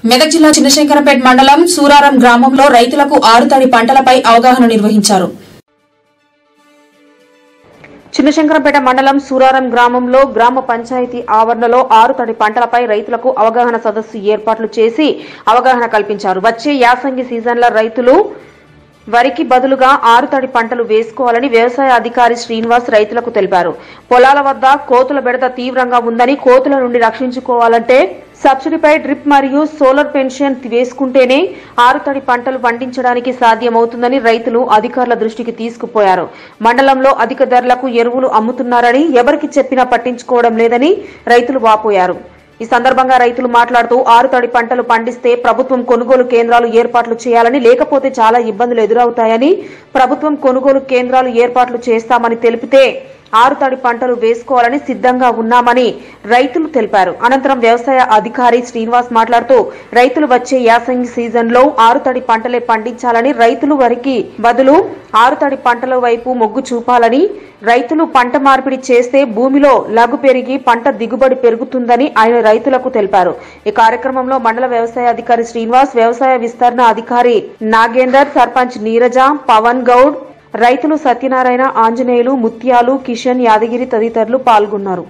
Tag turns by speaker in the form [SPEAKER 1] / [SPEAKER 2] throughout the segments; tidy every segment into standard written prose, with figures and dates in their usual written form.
[SPEAKER 1] మెదక్ జిల్లా చిన్నశంకరపేట మండలం సూరారం గ్రామంలో రైతులకు ఆరుతడి పంటలపై అవగాహన నిర్వహించారు. చిన్నశంకరపేట మండలం సూరారం గ్రామంలో గ్రామ పంచాయతీ ఆవరణలో ఆరుతడి పంటలపై రైతులకు అవగాహన సదస్సు ఏర్పాట్లు చేసి అవగాహన కల్పించారు. వచ్చే యాసంగి సీజన్ల రైతులు వరికి బదులుగా ఆరుతడి పంటలు వేసుకోవాలని వ్యవసాయ అధికారి శ్రీనివాస్ రైతులకు తెలిపారు. పొలాల వద్ద కోతుల బెడద తీవ్రంగా ఉందని, కోతుల నుండి రక్షించుకోవాలంటే సబ్సిడీపై డ్రిప్ మరియు సోలార్ పెన్షన్ వేసుకుంటేనే ఆరుతడి పంటలు పండించడానికి సాధ్యమవుతుందని రైతులు అధికారుల దృష్టికి తీసుకుపోయారు. మండలంలో అధిక ధరలకు ఎరువులు అమ్ముతున్నారని, ఎవరికి చెప్పినా పట్టించుకోవడం లేదని రైతులు వాపోయారు. ఈ సందర్భంగా రైతులు మాట్లాడుతూ ఆరుతడి పంటలు పండిస్తే ప్రభుత్వం కొనుగోలు కేంద్రాలు ఏర్పాట్లు చేయాలని, లేకపోతే చాలా ఇబ్బందులు ఎదురవుతాయని, ప్రభుత్వం కొనుగోలు కేంద్రాలు ఏర్పాట్లు చేస్తామని తెలిపితే ఆరుతడి పంటలు వేసుకోవాలని సిద్ధంగా ఉన్నామని రైతులు తెలిపారు. అనంతరం వ్యవసాయ అధికారి శ్రీనివాస్ మాట్లాడుతూ రైతులు వచ్చే యాసంగి సీజన్లో ఆరుతడి పంటలే పండించాలని, రైతులు వరికి బదులు ఆరుతడి పంటల వైపు మొగ్గు చూపాలని, రైతులు పంట మార్పిడి చేస్తే భూమిలో లఘు పెరిగి పంట దిగుబడి పెరుగుతుందని ఆయన రైతులకు తెలిపారు. ఈ కార్యక్రమంలో మండల వ్యవసాయ అధికారి శ్రీనివాస్, వ్యవసాయ విస్తరణ అధికారి నాగేందర్, సర్పంచ్ నీరజ, పవన్ గౌడ్, రైతులు సత్యనారాయణ, ఆంజనేయులు, ముత్యాలు, కిషన్, యాదగిరి తదితరులు పాల్గొన్నారు.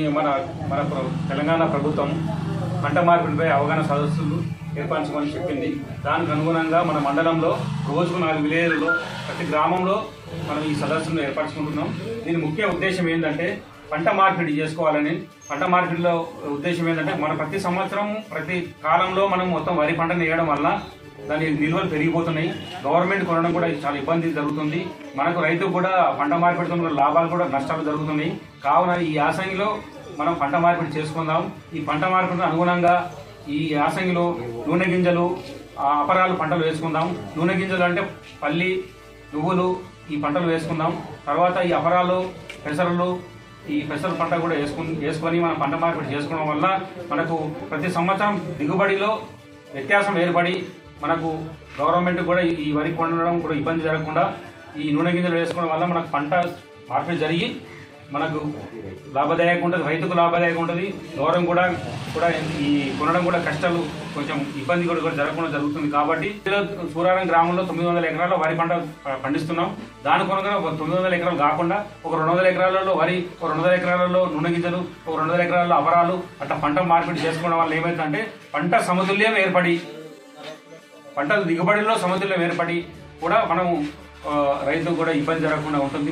[SPEAKER 2] మన తెలంగాణ ప్రభుత్వం పంట మార్పిడిపై అవగాహన సదస్సులు ఏర్పరచమని చెప్పింది. దానికి అనుగుణంగా మన మండలంలో రోజుకు 4 విలేజ్లలో ప్రతి గ్రామంలో మనం ఈ సదస్సును ఏర్పరచుకుంటున్నాం. దీని ముఖ్య ఉద్దేశం ఏంటంటే పంట మార్పిడి చేసుకోవాలని. పంట మార్పిడిలో ఉద్దేశం ఏంటంటే మన ప్రతి సంవత్సరం ప్రతి కాలంలో మనం మొత్తం వరి పంటను వేయడం వల్ల దాని నిల్వలు పెరిగిపోతున్నాయి. గవర్నమెంట్ కొనడం కూడా చాలా ఇబ్బంది జరుగుతుంది. మనకు రైతుకు కూడా పంట మార్పిడితో లాభాలు కూడా నష్టాలు జరుగుతున్నాయి. కావున ఈ యాసంగిలో మనం పంట మార్పిడి చేసుకుందాం. ఈ పంట మార్పిడికి అనుగుణంగా ఈ యాసంగిలో నూనె గింజలు, అపరాలు పంటలు వేసుకుందాం. నూనె గింజలు అంటే పల్లి, నువ్వులు ఈ పంటలు వేసుకుందాం. తర్వాత ఈ అపరాలు, పెసరలు, ఈ పెసర పంట కూడా వేసుకొని మనం పంట మార్పిడి చేసుకోవడం వల్ల మనకు ప్రతి సంవత్సరం దిగుబడిలో వ్యత్యాసం ఏర్పడి మనకు గవర్నమెంట్ కూడా ఈ వరి పండడం కూడా ఇబ్బంది జరగకుండా ఈ నూనె గింజలు వేసుకోవడం వల్ల మనకు పంట మార్పిడి జరిగి మనకు లాభదాయకంగా ఉంటుంది, రైతుకు లాభదాయకంగా ఉంటుంది. గవర్నమెంట్ కూడా ఈ కొనడం కూడా కష్టాలు కొంచెం ఇబ్బంది కూడా జరగకుండా జరుగుతుంది. కాబట్టి సూరారం గ్రామంలో 900 ఎకరాల్లో వరి పంట పండిస్తున్నాం. దాని కొనగా 900 ఎకరాలు కాకుండా ఒక 200 ఎకరాలలో వరి, ఒక 200 ఎకరాలలో నూనె గింజలు, ఒక 200 ఎకరాల్లో అపరాలు అట్లా పంట మార్పిడి చేసుకోవడం వల్ల ఏమైందంటే పంట సమతుల్యం ఏర్పడి, పంట దిగుబడిలో సమతుల్యం ఏర్పడి కూడా మనము రైతు కూడా ఇబ్బంది జరగకుండా ఉంటుంది.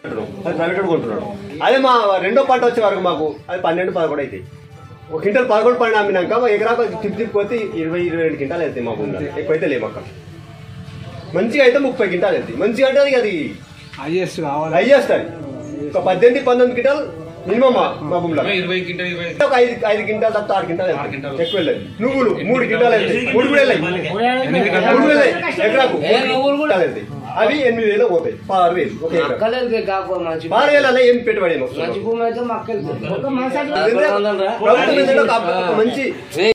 [SPEAKER 3] అదే మా రెండో పంట వచ్చే వరకు మాకు అది 12-11 అయితే ఒక క్వింటల్ 11 పంట అమ్మినాక ఎకరాకు తిప్పిపోతే 20-22 క్వింటాలు వెళ్తాయి. మా భూమిలో ఎక్కువైతే లేము. అక్కడ మంచిగా అయితే 30 క్వింటాలు వెళ్తాయి. మంచిగా అంటే అది హైయెస్ట్ అది ఒక 18-19 క్వింటాల్ మినిమం మా భూమిలో. 5 క్వింటాల్ తప్ప 6 క్వింటాల్ ఎక్కువ వెళ్ళదు. నువ్వులు 3 క్వింటాలు వెళ్తాయి. 3 కూడా వెళ్ళాయి ఎకరాకు వెళ్తాయి. అవి 8,000 పోతాయి. 6,000 ఒక ఎకరా. 6,000 ఏం పెట్టుబడి మంచి